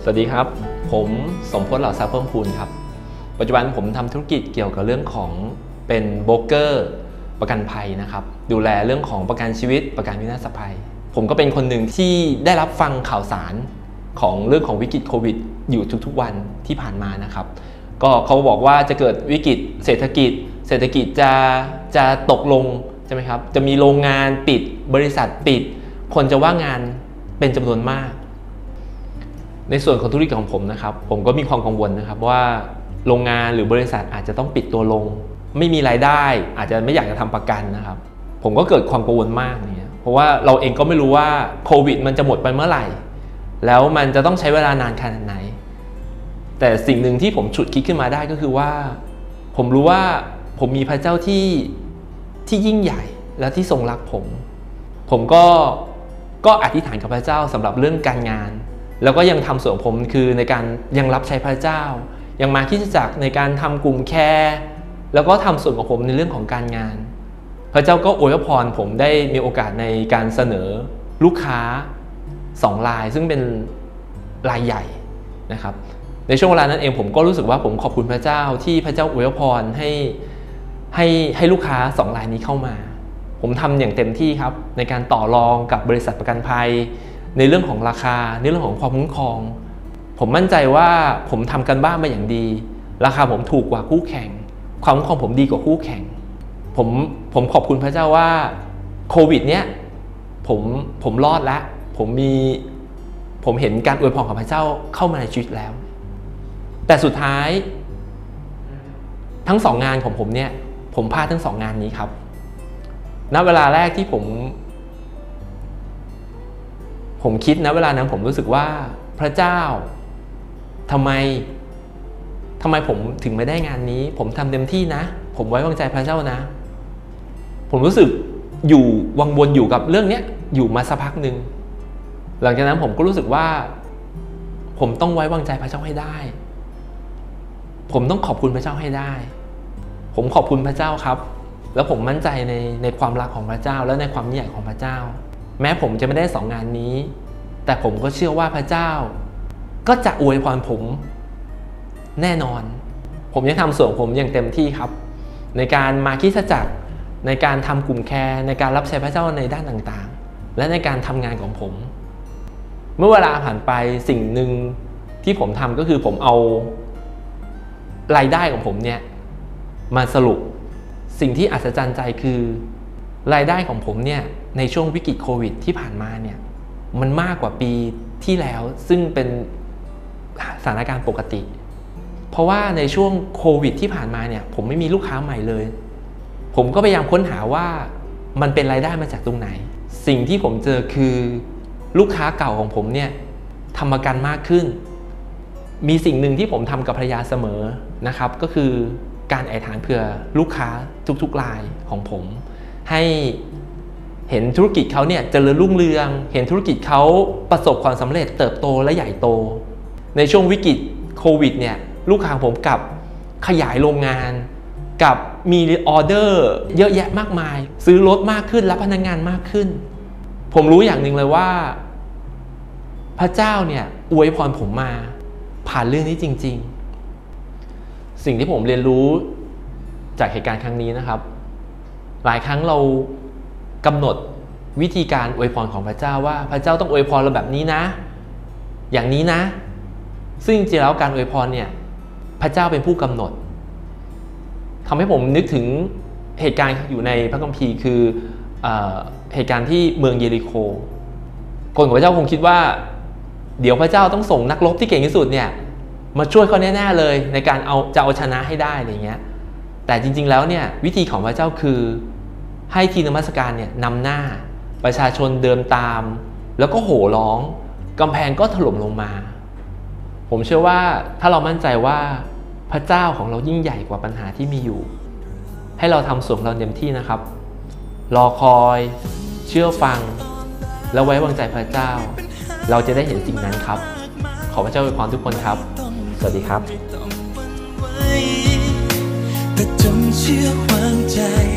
สวัสดีครับผมสมพจน์ เหล่าทรัพย์เพิ่มพูนครับปัจจุบันผมทำธุรกิจเกี่ยวกับเรื่องของเป็นโบรกเกอร์ประกันภัยนะครับดูแลเรื่องของประกันชีวิตประกันวินาศภัยผมก็เป็นคนหนึ่งที่ได้รับฟังข่าวสารของเรื่องของวิกฤตโควิดอยู่ทุกๆวันที่ผ่านมานะครับก็เขาบอกว่าจะเกิดวิกฤตเศรษฐกิจจะตกลงใช่ไหมครับจะมีโรงงานปิดบริษัทปิดคนจะว่างงานเป็นจำนวนมากในส่วนของธุรกิจของผมนะครับผมก็มีความกังวลนะครับว่าโรงงานหรือบริษัทอาจจะต้องปิดตัวลงไม่มีรายได้อาจจะไม่อยากจะทำประกันนะครับผมก็เกิดความกังวลมากเนี่ยเพราะว่าเราเองก็ไม่รู้ว่าโควิดมันจะหมดไปเมื่อไหร่แล้วมันจะต้องใช้เวลานานขนาดไหนแต่สิ่งหนึ่งที่ผมฉุดคิดขึ้นมาได้ก็คือว่าผมรู้ว่าผมมีพระเจ้าที่ยิ่งใหญ่และที่ทรงรักผมก็อธิษฐานกับพระเจ้าสำหรับเรื่องการงานแล้วก็ยังทำส่วนของผมคือในการยังรับใช้พระเจ้ายังมาคริสตจักรในการทำกลุ่มแคร์แล้วก็ทำส่วนของผมในเรื่องของการงานพระเจ้าก็อวยพรผมได้มีโอกาสในการเสนอลูกค้า2 รายซึ่งเป็นรายใหญ่นะครับในช่วงเวลานั้นเองผมก็รู้สึกว่าผมขอบคุณพระเจ้าที่พระเจ้าอวยพรให้ลูกค้า2 รายนี้เข้ามาผมทำอย่างเต็มที่ครับในการต่อรองกับบริษัทประกันภัยในเรื่องของราคาในเรื่องของความคุ้มครองผมมั่นใจว่าผมทำกันบ้านมาอย่างดีราคาผมถูกกว่าคู่แข่งความคุ้มครองผมดีกว่าคู่แข่งผมขอบคุณพระเจ้าว่าโควิดเนี้ยผมรอดแล้วผมเห็นการอวยพรของพระเจ้าเข้ามาในชีวิตแล้วแต่สุดท้ายทั้ง2 งานของผมเนี่ยผมพลาดทั้ง2 งานนี้ครับณเวลาแรกที่ผมคิดนะเวลานั้นผมรู้สึกว่าพระเจ้าทำไมผมถึงไม่ได้งานนี้ผมทำเต็มที่นะผมไว้วางใจพระเจ้านะผมรู้สึกอยู่วังวนอยู่กับเรื่องนี้อยู่มาสักพักหนึ่งหลังจากนั้นผมก็รู้สึกว่าผมต้องไว้วางใจพระเจ้าให้ได้ผมต้องขอบคุณพระเจ้าให้ได้ผมขอบคุณพระเจ้าครับแล้วผมมั่นใจในความรักของพระเจ้าและในความยิ่งใหญ่ของพระเจ้าแม้ผมจะไม่ได้2 งานนี้แต่ผมก็เชื่อว่าพระเจ้าก็จะอวยพรผมแน่นอนผมยังทำส่วนผมอย่างเต็มที่ครับในการมาคริสตจักรในการทำกลุ่มแคร์ในการรับใช้พระเจ้าในด้านต่างๆและในการทำงานของผมเมื่อเวลาผ่านไปสิ่งหนึ่งที่ผมทำก็คือผมเอารายได้ของผมเนี่ยมาสรุปสิ่งที่อัศจรรย์ใจคือรายได้ของผมเนี่ยในช่วงวิกฤตโควิดที่ผ่านมาเนี่ยมันมากกว่าปีที่แล้วซึ่งเป็นสถานการณ์ปกติเพราะว่าในช่วงโควิดที่ผ่านมาเนี่ยผมไม่มีลูกค้าใหม่เลยผมก็พยายามค้นหาว่ามันเป็นรายได้มาจากตรงไหนสิ่งที่ผมเจอคือลูกค้าเก่าของผมเนี่ยทำประกันมากขึ้นมีสิ่งหนึ่งที่ผมทำกับภรรยาเสมอนะครับก็คือการอธิษฐานเผื่อลูกค้าทุกๆรายของผมให้เห็นธุรกิจเขาเนี่ยเจริญรุ่งเรืองเห็นธุรกิจเขาประสบความสำเร็จเติบโตและใหญ่โตในช่วงวิกฤตโควิดเนี่ยลูกค้าผมกลับขยายโรงงานกับมีออเดอร์เยอะแยะมากมายซื้อรถมากขึ้นรับพนักงานมากขึ้นผมรู้อย่างหนึ่งเลยว่าพระเจ้าเนี่ยอวยพรผมมาผ่านเรื่องนี้จริงๆสิ่งที่ผมเรียนรู้จากเหตุการณ์ครั้งนี้นะครับหลายครั้งเรากำหนดวิธีการอวยพรของพระเจ้าว่าพระเจ้าต้องอวยพรเราแบบนี้นะอย่างนี้นะซึ่งจริงๆแล้วการอวยพรเนี่ยพระเจ้าเป็นผู้กำหนดทำให้ผมนึกถึงเหตุการณ์อยู่ในพระคัมภีร์คือเหตุการณ์ที่เมืองเยริโคคนของพระเจ้าคงคิดว่าเดี๋ยวพระเจ้าต้องส่งนักรบที่เก่งที่สุดเนี่ยมาช่วยเขาแน่ๆเลยในการจะเอาชนะให้ได้อะไรเงี้ยแต่จริงๆแล้วเนี่ยวิธีของพระเจ้าคือให้ทีมนมัสการเนี่ยนำหน้าประชาชนเดินตามแล้วก็โห่ร้องกำแพงก็ถล่มลงมาผมเชื่อว่าถ้าเรามั่นใจว่าพระเจ้าของเรายิ่งใหญ่กว่าปัญหาที่มีอยู่ให้เราทำส่วนของเราเต็มที่นะครับรอคอยเชื่อฟังและไว้วางใจพระเจ้าเราจะได้เห็นสิ่งนั้นครับขอพระเจ้าอวยพรทุกคนครับสวัสดีครับแต่จงเชื่อวางใจ